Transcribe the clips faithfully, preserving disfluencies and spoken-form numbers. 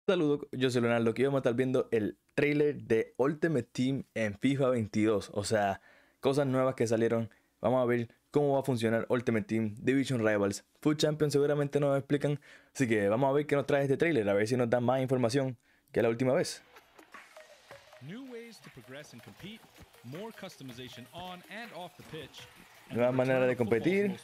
Saludos, yo soy Leonardo, que vamos a estar viendo el trailer de Ultimate Team en FIFA veintidós. O sea, cosas nuevas que salieron. Vamos a ver cómo va a funcionar Ultimate Team, Division Rivals, Food Champions seguramente nos explican. Así que vamos a ver qué nos trae este trailer, a ver si nos dan más información que la última vez. Nueva manera de competir.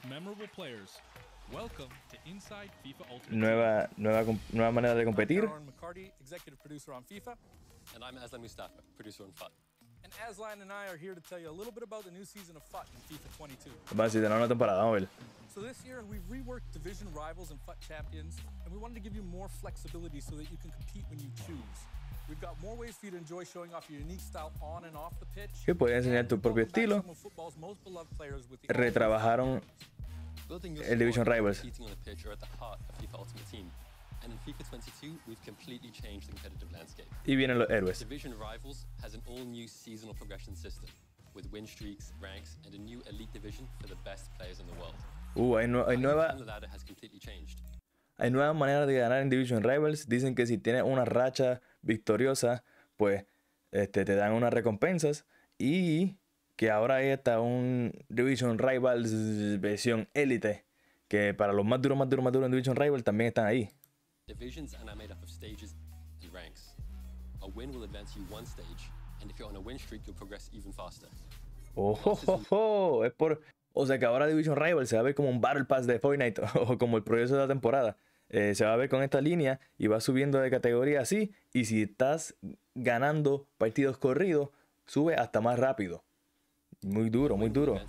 Nueva, nueva, nueva manera de competir. I'm McCarty, executive producer on FIFA. And I'm Aslan Mustafa, producer on F U T. And Aslan and I are here to tell you a little bit about the new season of F U T in FIFA twenty-two. Vamos a decir, de la nueva temporada, vamos a ver. So this year we've reworked Division Rivals and F U T Champions, and we wanted to give you more flexibility so that you can compete when you choose. We've got more ways for you to enjoy showing off your unique style on and off the pitch. Que puedes enseñar tu propio estilo. Retrabajaron el Division Rivals. Competing on the pitch are at the heart of FIFA Ultimate Team. And in FIFA twenty-two, we've completely changed the competitive landscape. Y vienen los héroes. Division Rivals has an all-new seasonal progression system with win streaks, ranks, and a new elite division for the best players in the world. Uh, hay, nu hay nueva The ladder has completely changed. Hay nuevas maneras de ganar en Division Rivals. Dicen que si tienes una racha victoriosa, pues este, te dan unas recompensas. Y que ahora hay hasta un Division Rivals versión élite. Que para los más duros, más duros, más duros en Division Rivals también están ahí. Divisions are now made up of stages and ranks. A win will advance you one stage, and if you're on a win streak, you'll progress even faster. Oh, oh, oh, oh. Es por... O sea que ahora Division Rivals se va a ver como un Battle Pass de Fortnite o como el progreso de la temporada. Eh, se va a ver con esta línea y va subiendo de categoría así. Y si estás ganando partidos corridos, sube hasta más rápido. Muy duro, muy duro.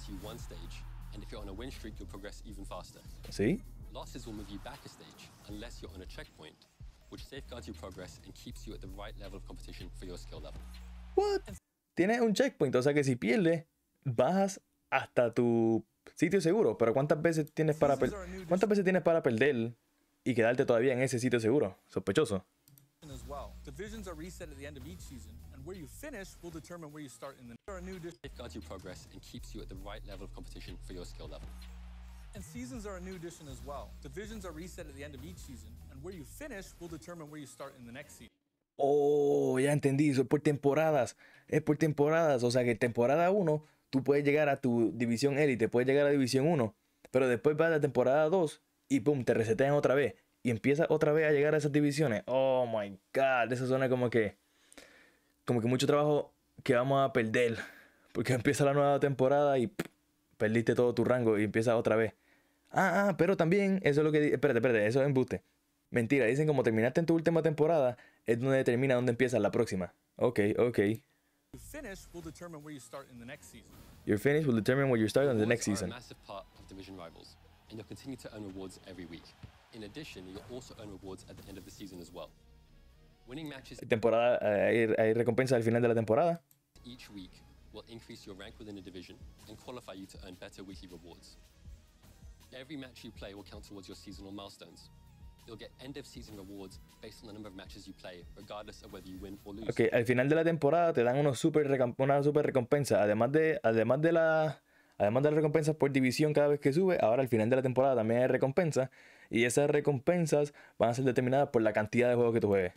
¿Sí? Losses will move you back a stage unless you're on a checkpoint, which safeguards your progress and keeps you at the right level of competition for your skill level. What? Tienes un checkpoint, o sea que si pierdes, bajas hasta tu sitio seguro. Pero ¿cuántas veces tienes para per ¿cuántas veces tienes para perder y quedarte todavía en ese sitio seguro? Sospechoso. As well. Divisions are reset at the end of each season, and where you finish will determine where you start in the new Safeguards your progress and keeps you at the right level of competition for your skill level. And seasons are a new addition as well. Divisions are reset at the end of each season, and where you finish will determine where you start in the next season. Oh, ya entendí, eso es por temporadas. Es por temporadas, o sea que temporada uno tú puedes llegar a tu división élite, puedes llegar a división uno, pero después vas a la temporada dos y pum, te resetean otra vez y empiezas otra vez a llegar a esas divisiones. Oh my god, eso suena como que como que mucho trabajo que vamos a perder, porque empieza la nueva temporada y pff, perdiste todo tu rango y empiezas otra vez. Ah, ah, pero también, eso es lo que... Espérate, espérate, eso es embuste. Mentira, dicen como terminaste en tu última temporada, es donde determina dónde empieza la próxima. Ok, ok. Your finish will determine where you start in the next season. Your finish will determine where you start in the next Rewards are season. a massive part of Division Rivals, and you'll continue to earn rewards every week. In addition, you'll also earn rewards at the end of the season as well. Winning matches Temporada, eh, hay, hay recompensas al final de la temporada. each week will increase your rank within a division and qualify you to earn better weekly rewards. Every match you play will count towards your seasonal milestones. You'll get end-of-season rewards based on the number of matches you play, regardless of whether you win or lose. Ok, al final de la temporada te dan unos super una super recompensa. Además de, además de la, además de las recompensas por división cada vez que sube, ahora al final de la temporada también hay recompensas. Y esas recompensas van a ser determinadas por la cantidad de juegos que tú juegues.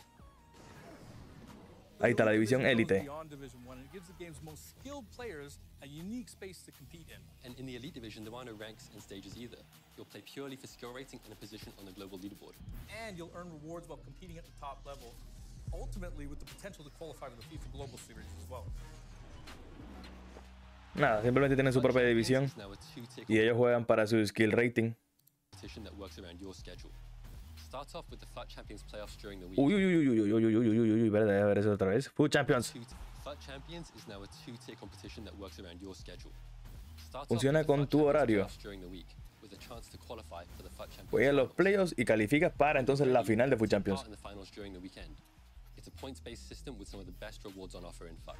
Ahí está la división élite. And in the Elite Division, there are no ranks and stages either. You'll play purely for skill rating and a position on the global leaderboard. And you'll earn rewards while competing at the top level, ultimately with the potential to qualify to the FIFA Global Series as well. Nada, simplemente tienen su propia división y ellos juegan para su skill rating. That works around your schedule. Start off with the F U T Champions playoffs during the week. Uy, uy, uy, uy, uy, uy, uy, uy, uy, uy, espérate, a ver eso otra vez. Food Champions. F U T Champions is now a two-tier competition that works around your schedule. Start Funciona off with the con F U T tu Champions horario. playoffs during the week with a chance to qualify for the F U T Champions. Juegas los finals. playoffs y calificas para entonces la final de Food Take Champions. part in the finals during the weekend. It's a points-based system with some of the best rewards on offer in F U T.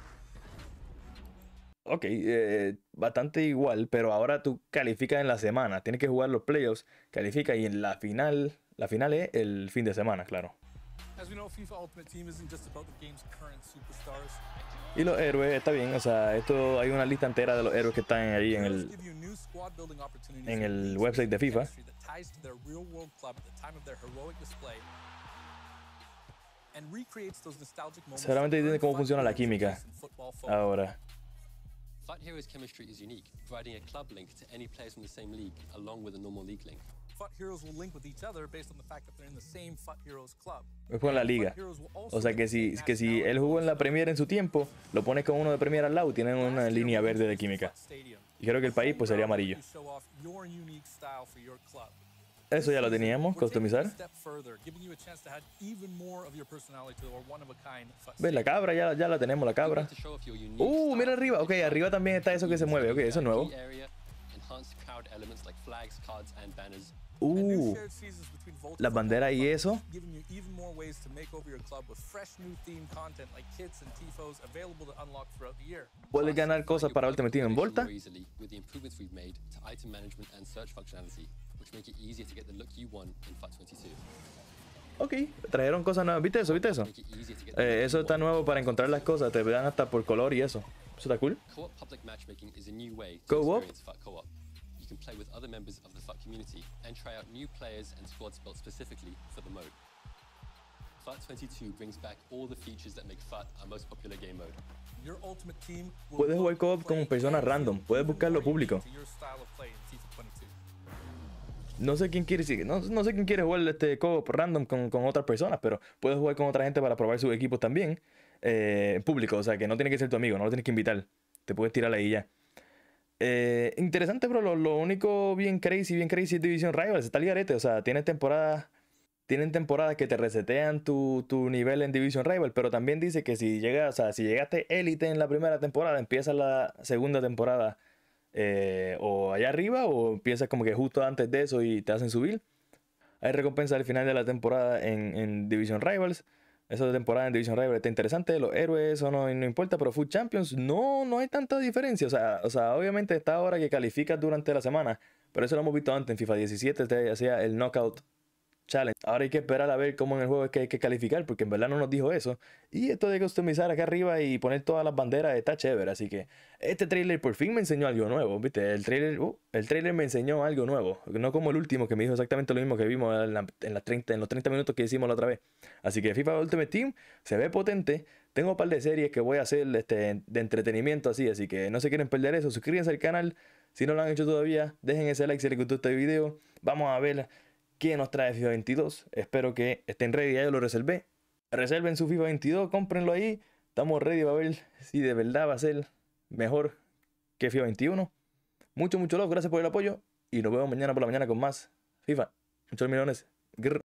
Ok, eh, bastante igual, pero ahora tú calificas en la semana. Tienes que jugar los playoffs, califica y en la final, la final es el fin de semana, claro. As we know, FIFA Ultimate Team isn't just about the game's current superstars. Y los héroes, está bien, o sea, esto hay una lista entera de los héroes que están ahí en el, en el website de FIFA. and recreates those nostalgic moments. Seguramente entiende cómo funciona la química ahora. FUT Heroes chemistry is unique, providing a club link to any players from the same league, along with a normal league link. FUT Heroes will link with each other based on the fact that they're in the same FUT Heroes club. Es con la liga. O sea que si, que si él jugó en la Premier en su tiempo, lo pones con uno de Premier al lado y tienen una línea verde de química. Y creo que el país pues sería amarillo. Eso ya lo teníamos, customizar. ¿Ves? La cabra, ya, ya la tenemos, la cabra. Uh, mira arriba. Ok, arriba también está eso que se mueve. Ok, eso es nuevo. Uh, las banderas y eso. Puedes ganar cosas para Ultimate Team en Volta. Ok, trajeron cosas nuevas. ¿Viste eso? ¿Viste eso? Eh, eso está nuevo para encontrar las cosas. Te dan hasta por color y eso. Eso está cool. Co-op. You can play with other members of the FUT community and try out new players and squads built specifically for the mode. FUT twenty-two brings back all the features that make FUT our most popular game mode. Your ultimate team will Puedes jugar co-op con personas random. Puedes buscarlo público. No sé quién quiere no, no sé quién quiere jugar este co-op random con, con otras personas, pero puedes jugar con otra gente para probar sus equipos también eh, en público. O sea que no tiene que ser tu amigo, no lo tienes que invitar. Te puedes tirar ahí ya. Eh, interesante, pero lo, lo único bien crazy, bien crazy es Division Rivals. Está el garete, o sea, tiene temporadas, tienen temporadas que te resetean tu, tu nivel en Division Rival, pero también dice que si llegas, o sea, si llegaste élite en la primera temporada, empiezas la segunda temporada eh, o allá arriba, o empiezas como que justo antes de eso y te hacen subir. Hay recompensa al final de la temporada en, en Division Rivals. Esa temporada en Division Rival está interesante. Los héroes, eso no, no importa, pero FUT Champions no, no hay tanta diferencia. O sea, o sea, obviamente está ahora que calificas durante la semana, pero eso lo hemos visto antes en FIFA diecisiete, te hacía el Knockout Challenge. Ahora hay que esperar a ver cómo en el juego es que hay que calificar, porque en verdad no nos dijo eso. Y esto de customizar acá arriba y poner todas las banderas está chévere. Así que este trailer por fin me enseñó algo nuevo, ¿viste? El trailer, uh, el trailer me enseñó algo nuevo. No como el último que me dijo exactamente lo mismo que vimos en, la, en, las treinta, en los treinta minutos que hicimos la otra vez. Así que FIFA Ultimate Team se ve potente. Tengo un par de series que voy a hacer este, de entretenimiento así. Así que no se quieren perder eso. Suscríbanse al canal. Si no lo han hecho todavía, dejen ese like si les gustó este video. Vamos a ver qué nos trae FIFA veintidós. Espero que estén ready. Ya yo lo reservé. Reserven su FIFA veintidós, cómprenlo ahí. Estamos ready para ver si de verdad va a ser mejor que FIFA veintiuno. Mucho, mucho love. Gracias por el apoyo. Y nos vemos mañana por la mañana con más FIFA. Muchos millones. Grr.